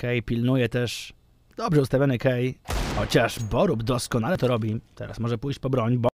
Kay pilnuje też dobrze ustawiony Kay. Chociaż Borub doskonale to robi. Teraz może pójść po broń.